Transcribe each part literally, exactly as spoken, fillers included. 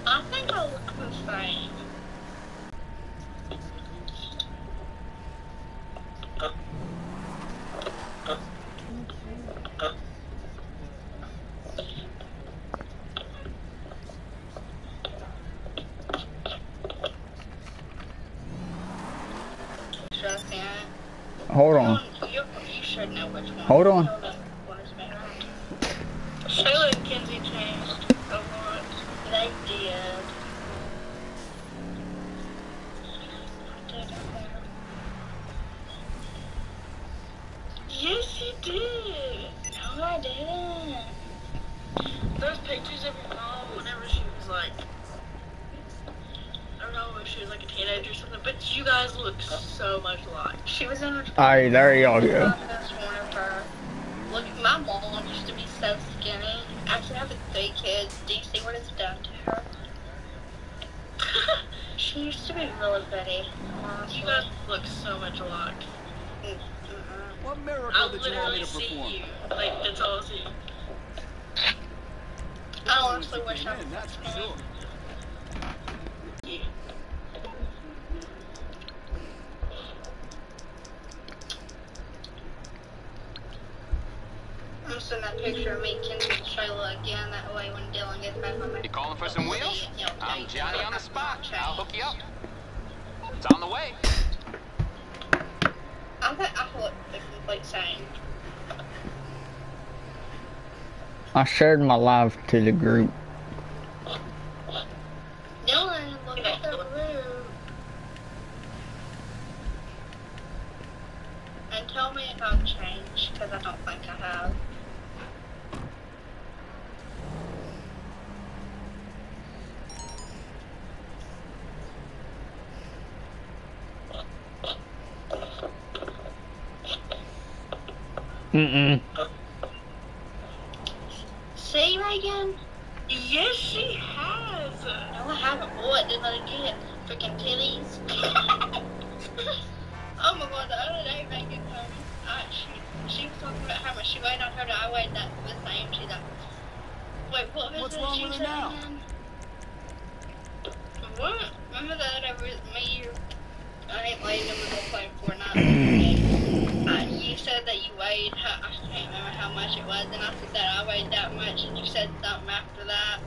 I think I look the same. Hold on. You, you should know which one. Hold on. Shayla and Kenzie changed a lot. They did. Yes, you did. No, I didn't. Those pictures of your mom whenever she was like, I don't know if she was like a teenager or something, but you guys look so much alike. She was in her Alright, there y'all go. Look, my mom used to be so skinny. After having three kids, do you see what it's done to her? She used to be really pretty. Honestly. You guys look so much alike. Mm-hmm. What miracle I did you want me to literally perform? see you. Like, that's all I see. I honestly wish I was that's for sure. Yeah. I'm gonna send that picture of me, Kenzie, and Shayla again. That way, when Dylan gets back on my... You calling for some wheels? I'm Johnny on the spot. I'll hook you up. It's on the way. I think I look the complete same. I shared my live to the group. Dylan, look at the room. And tell me if I've changed, because I don't think I have. Mm-mm. See, Reagan? Yes, she has. No, I haven't. What did I get? Freaking titties? Oh my god, the other day, Reagan told me, uh, she, she was talking about how much she weighed. I told her I weighed that the same. She's like, wait, what was What's it wrong she with her said now? again? What? Remember the other day, me, you, I ain't weighed them and we're playing Fortnite. Uh, you said that you weighed, how, I can't remember how much it was, and I said that I weighed that much, and you said something after that.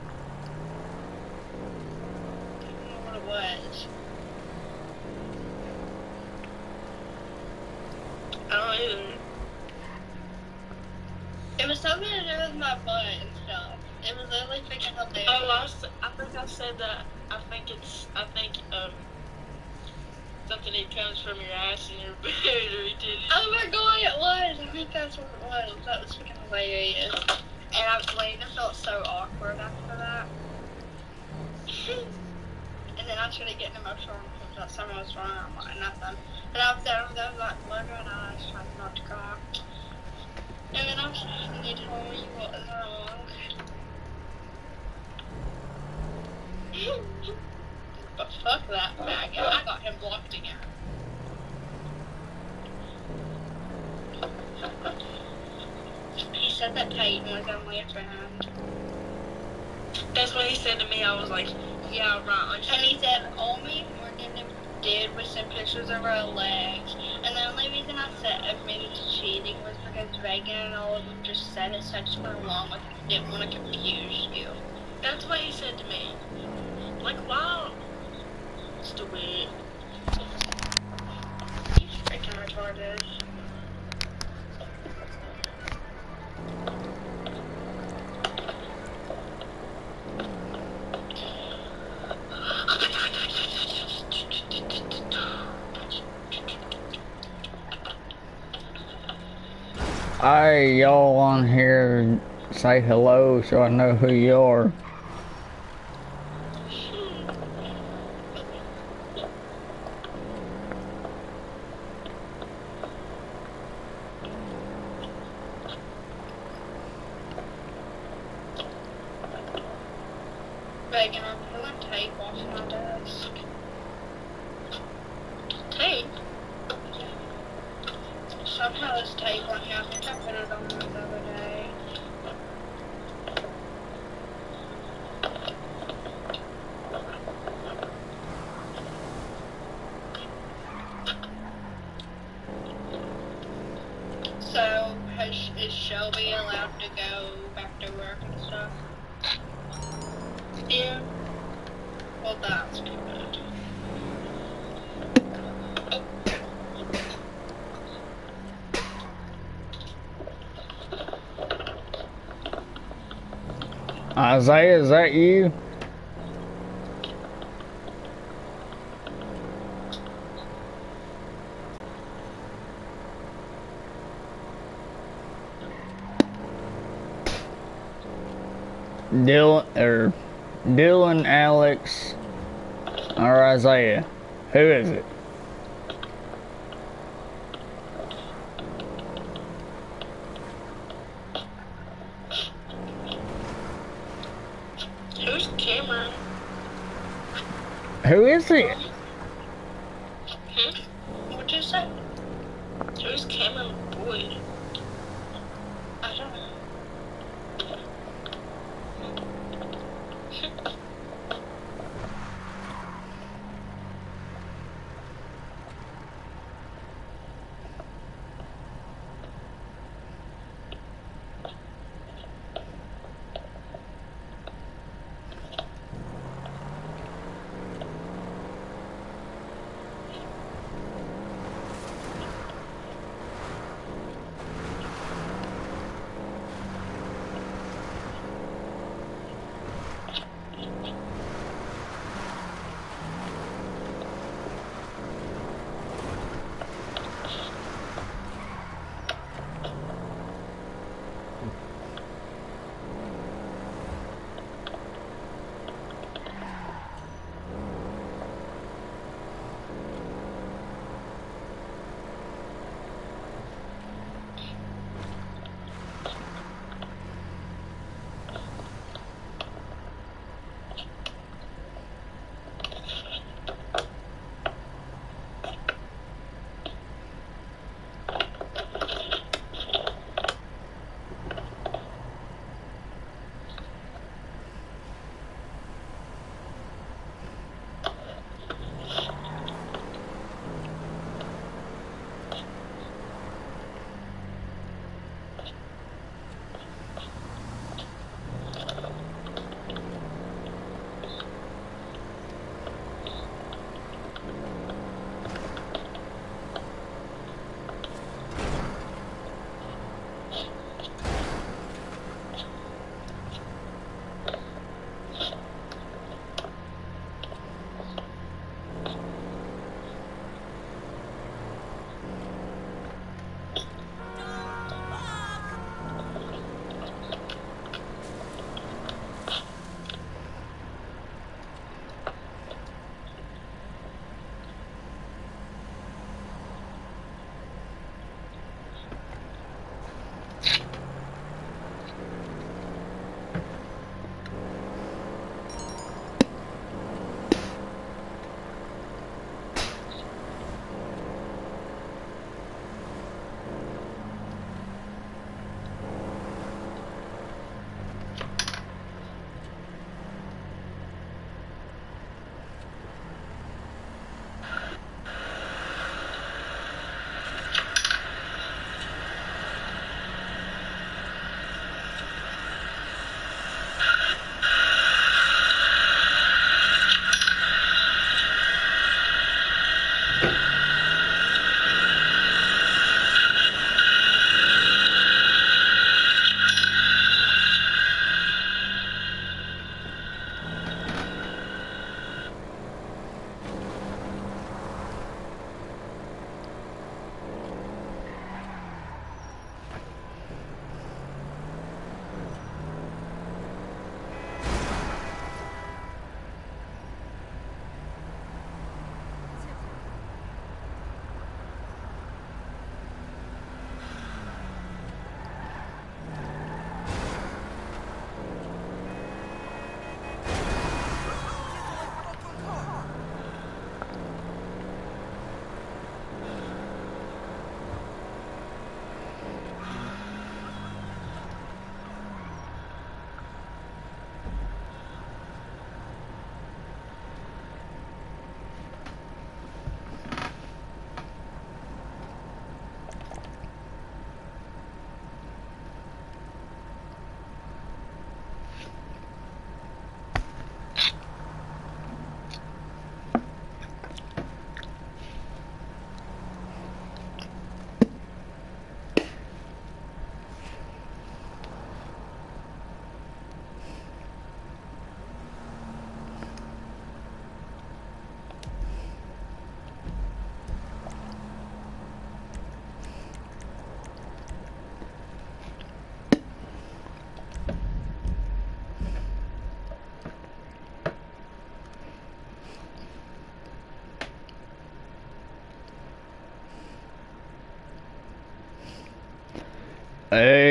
I don't know what it was. I don't either. It was something to do with my butt and stuff. It was literally freaking hilarious. Oh, I, s I think I said that, I think it's, I think, um, something that comes from your ass and your battery titties. Oh my god, it was! I think that's what it was. That was freaking hilarious. And I later felt so awkward after that. And then I started getting emotional because someone was wrong. I'm like, nothing. And I was there, I was like, wondering, I was trying not to cry. And then I was and they told me what was wrong. But fuck that faggot. I got him blocked again. He said that Peyton was only a friend. That's what he said to me. I was like, yeah, right. And he said, all me and Morgan did was send pictures of our legs. And the only reason I said admitted to cheating was because Reagan and all of them just said it, so I just went along with it. Didn't want to confuse you. That's what he said to me. Like, wow. Stupid. He's freaking retarded. Hey, y'all on here, say hello so I know who you are. Reagan, I'm pulling tape off my desk. Tape? Somehow there's tape on here. I think I put it on the other day. Shelby allowed to go back to work and stuff? Yeah. Well, that's good. Isaiah, is that you? Dylan, or Dylan, Alex, or Isaiah? Who is it? Who's Cameron? Who is it? Hmm? What'd you say? Who's Cameron Boyd? I don't know.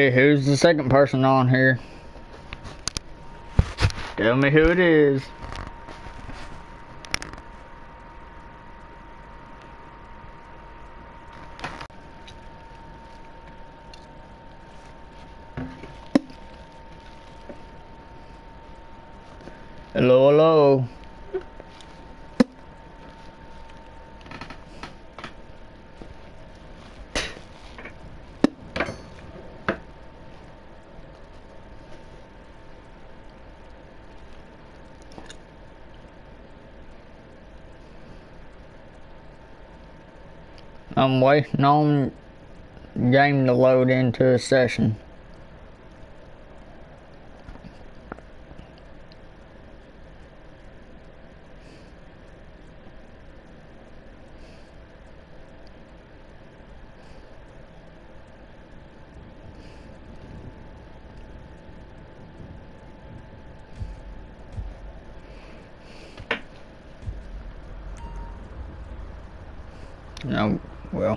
Hey, who's the second person on here? Tell me who it is. Hello, hello. I'm waiting on game to load into a session. No, well.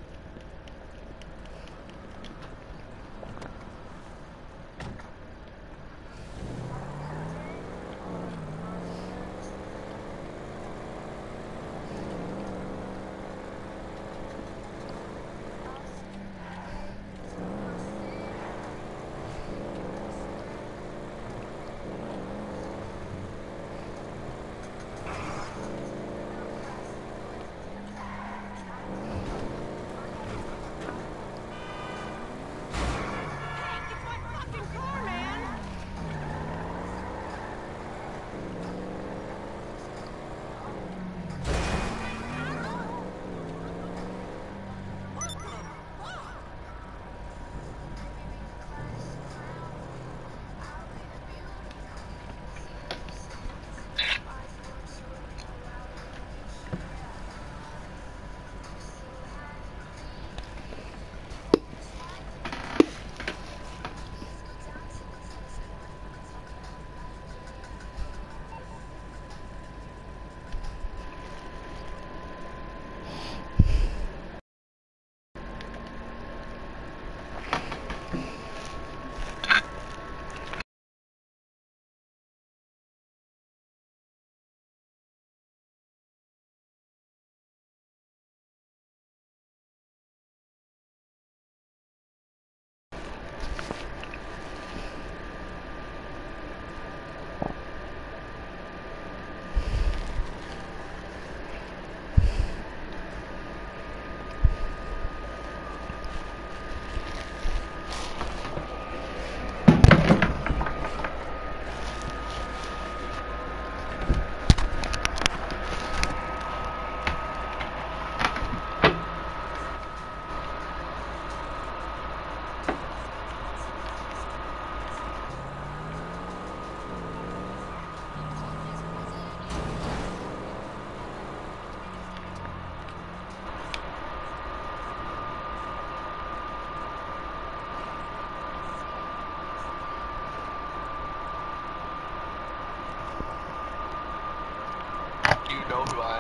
You know who I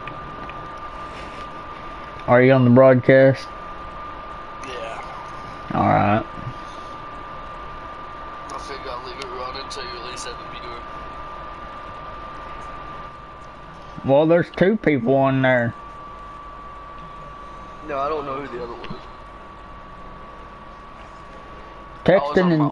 am. Are you on the broadcast? Yeah. Alright. I figure I'll leave it running until you at least have a viewer. Well, there's two people on there. No, I don't know who the other one is. Texting and